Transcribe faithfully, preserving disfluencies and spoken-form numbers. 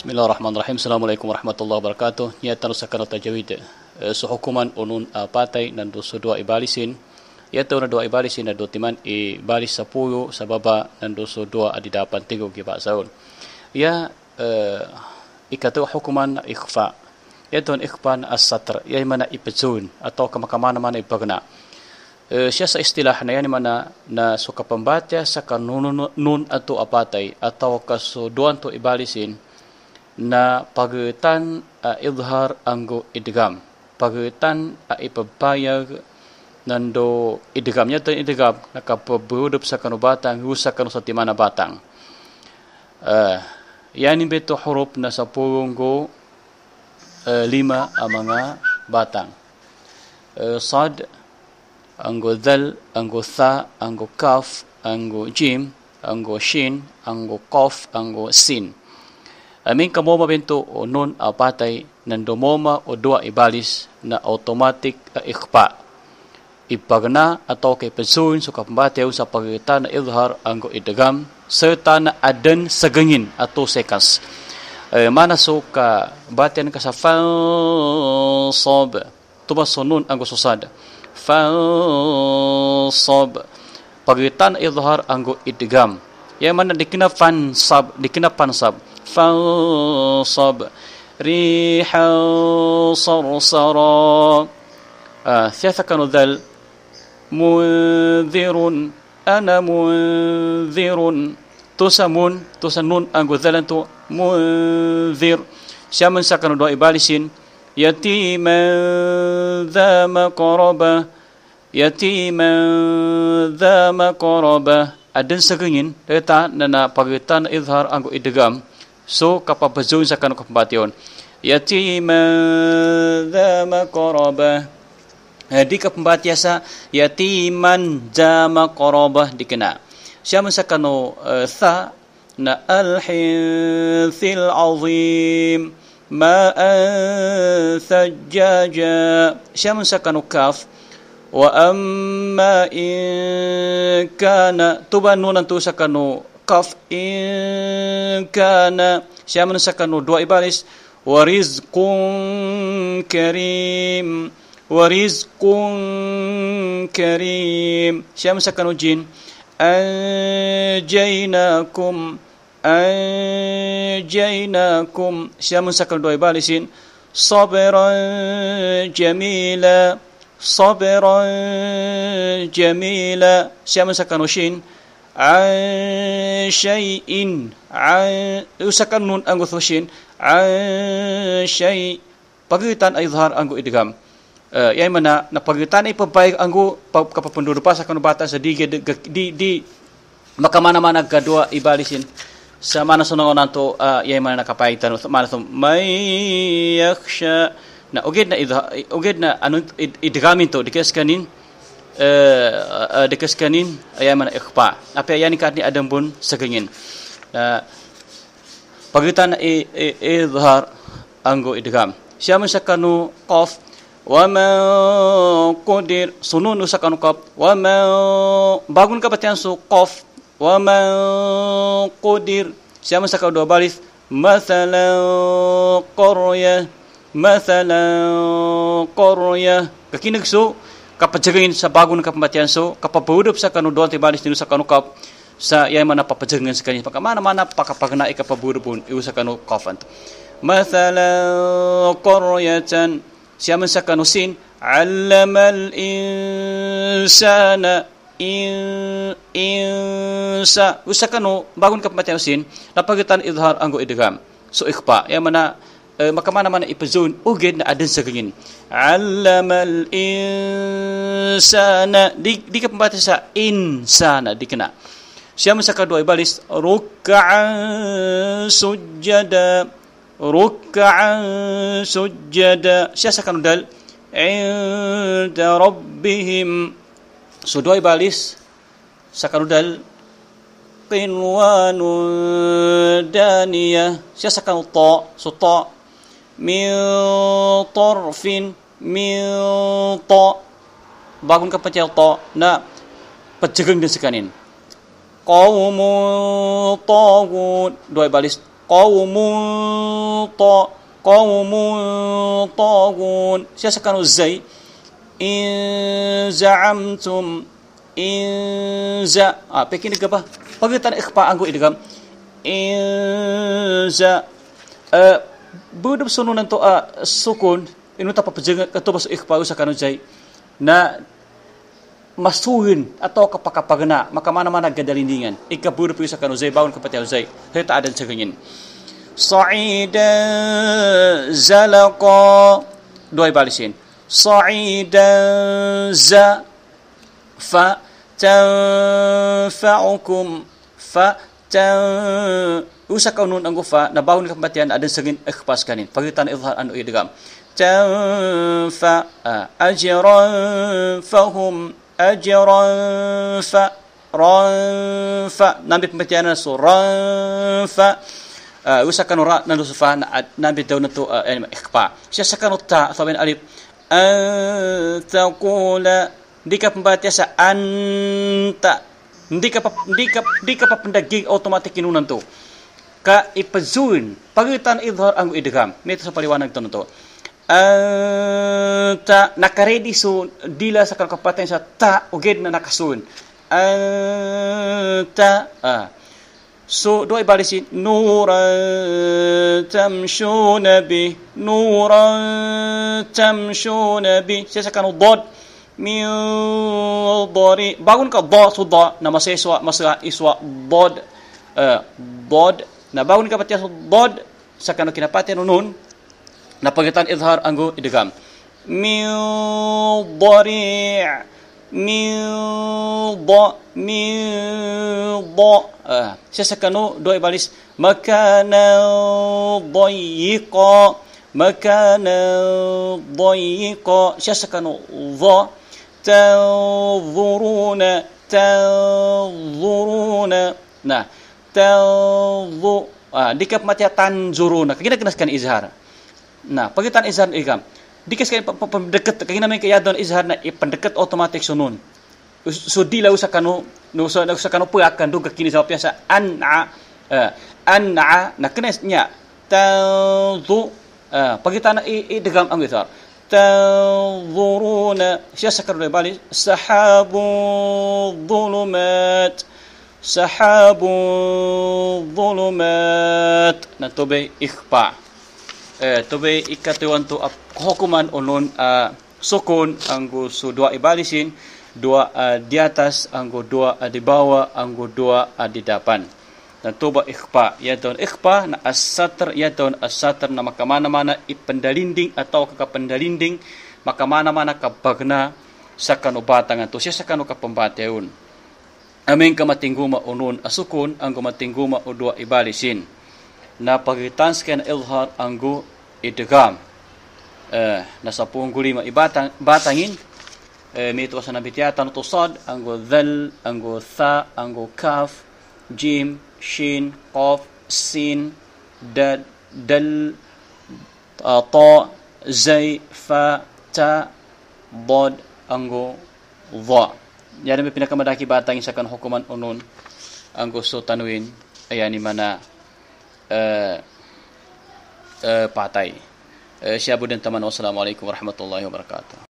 Bismillahirrahmanirrahim. Assalamualaikum warahmatullahi wabarakatuh. Nyata sakana tajawid. So hukuman unun patay nandu so dua ibalisin. Yata una dua ibalisin na do timan ibalis sepuluh sababa nandu so dua adidapan tiga kiba saun. Ya ikatu hukuman ikhfa. Yata ikhfan as-satr. Ya mana ipezun atau kemana mana ipagna. Siya sa istilah na yan mana na suka pembaca sa kanun nun atau apatay atau kasuduan to ibalisin na pagitan uh, idhar anggo idgham pagitan uh, ipapayag nando idghamnya to idgham nakapabudup sa kanu batang husa kanu sa timana batang uh, yani beto huruf na sa pulunggo uh, lima ang mga batang uh, sad anggo dhal anggo tha anggo kaf anggo jim anggo shin anggo qaf anggo sin. Amin kamoma bento o nun apatay nandomoma o dua ibalis na automatic uh, ikhpa. Ipagna atau kay pensun suka pembatew sa pagitan na idhar anggo idgham serta na adan sagangin atau sekas. E, mana suka batian ka sa fansab tuba sunun anggo susad. Fansab pagitan idhar anggo idgham. Yang mana dikena fansab dikena fansab. فانصب ريحا صرصرا ثلاثة كانوا ذل منذر أنا منذر تسمون تسنون أنقو ذلنتو منذر شامن سكنوا دعاء بالسين يتيما ذا مقربة يتيما ذا مقربة أدن سكنين لتا ننا pagitan izhar anggo idgham. So kapapazun sa kanu kapambation yatiman dha maqrabah di kapambatya sa yatiman dha maqrabah dikena siya sa kanu uh, tha na al-hinthil azim ma'an thajjaja siya sa kanu kaf wa amma in kana tubanunan tu sa kanu kaf in kana siya manusakano dua ibalis warizqun karim warizqun karim siya manusakano jin anjaynakum anjaynakum siya manusakano dua ibalisin sabran jamila sabran jamila siya manusakano shin an syai'in an usakan nun anggo thoshin an syai' pagitan izhar anggo idgham uh, yang mana na pagitan ay pabayag anggo kapapendudupa sa kanubatan sa di di di maka mana-mana gadua ibalisin sa mana sunong nanto uh, yang mana nakapaitan mana so may yakhsha na ugid na idhar ugid na anu idghamin to dikaskanin Uh, uh, dekaskanin ayam mana ikhfa apa yani kat ni adam pun segengin uh, pagitan izhar anggo idgham syam sakanu qaf wa ma qadir sunun sakanu qaf wa ma bangun kapatian su qaf wa ma qadir syam sakanu dua balis mathalan qarya mathalan qarya kakinagsu kapajengin sa bagun kapambatian so kapabudup sa kanu doon tibalis nino sa kanu kap sa yay mana papajengin sa kanina pagka mana mana pakapagna ikapabudup iu sa kanu kafant mathalan qaryatan siya man sa kanu sin allamal insana in insa usa kanu bagun kapambatian sin napagitan izhar anggo idgham so ikhfa yay mana maka mana-mana ipazun ugid na adan sa ganyan allamal insana di, di kapambati sa insana di kena siya man sa kadua ibalis ruk'an sujjada ruk'an sujjada siya sa kanudal inda rabbihim so dua ibalis sa kanudal qinwanun daniyah siya sa kanuta so ta min tarfin min ta bagun kapacel ta na pajegeng din sekanin qaumun tagut dua balis qaumun ta qaumun taghun. Saya sakanu zai in za'amtum in za ah pekin ke apa pagitan ikhfa anggo idgham in za uh, budub sununan to uh, sukun inu tapa pejenga ketu bas ikhfa sakanu zai na masuhin atau kapakapagna maka mana-mana gadalindingan ika budub sakanu zai baun kepatia zai heta adan segengin sa'ida zalaqa dua balisin sa'ida za fa tanfa'ukum fa tan usa kaunun anggo fa na baun kembatian ada segin ikhfas kanin pagitan izhar anu idgham tanfa ajran fahum ajran fa ran fa nabi pembatian suran fa usa kanu ra nandu sufa nabi daun tu ikhfa sia sakanu ta atau alif an taqula dika pembatiasa anta dika dika dika pendaging otomatik kinunan tu ka ipazun pagitan idhar anggo idgham meta sa paliwanag to to anta nakaredi so dila sa kapatan sa ta uged na nakasun anta ah so do ibalisin nuran tamshuna bi nuran tamshuna bi saya sakanu dad min dari bangun ka dha sudha na masiswa maswa iswa dad uh, dad na bangun ka patia dad sakanu kinapati nun na pagitan izhar anggo idgham min dari min dha min dha uh, sesakanu do ibalis makana dayiqa makana dayiqa sesakanu dha tanzuruna tanzuruna nah tanzu ah dikap mati tanzuruna kena kenaskan izhar nah pagitan izhar igam dikaskan pendekat kagina men kayadon izhar na pendekat otomatik sunun so dila usakanu no usakanu pu akan duga kini sa biasa an'a an'a na kenesnya tanzu pagitan idgham ang izhar tanzuruna syasakar bali sahabu dhulumat sahabu dhulumat na tobe ikhfa eh tobe ikatuan tu hukuman unun uh, sukun anggo su dua ibalisin dua uh, di atas anggo dua uh, di bawah anggo dua uh, di depan dan toba ikhfa yaitu ikhfa na as-satr yaitu as-satr na maka mana-mana ipendalinding atau ka pendalinding maka mana-mana ka bagna sakanu batang to siya sakanu ka pembatiun amin ka matingguma unun asukun anggo matingguma o dua ibalisin na pagitan sken ilhar anggo idgham eh nasa pungguli ma ibatang batangin eh mito sa nabitiatan to sad anggo dhal anggo tha anggo kaf jim shin qaf sin dal dal ta zai fa ta bod anggo dha jadi may pinakamadaki batangin sa kan hukuman unun anggo so tanwin ayani mana uh, uh, patay. Uh, Syabudin taman, wassalamualaikum warahmatullahi wabarakatuh.